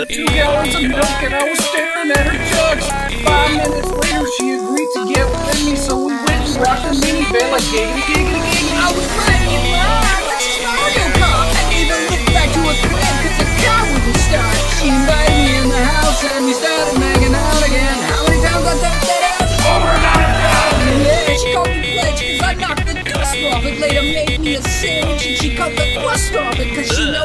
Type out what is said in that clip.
the 2 gallons of milk and I was staring at her jugs. 5 minutes later she agreed to get with me, so we went and rocked the minivan like giggity giggity giggity. I was ready to ride, let's just Mario Kart. I even looked back to her crib cause the car wouldn't start. She invited me in the house and we started making out again. How many times I told that ass? Over 9,000! Yeah, she called me Pledge cause I knocked the dust off it. Later made me a sandwich and she cut the crust off it cause she knows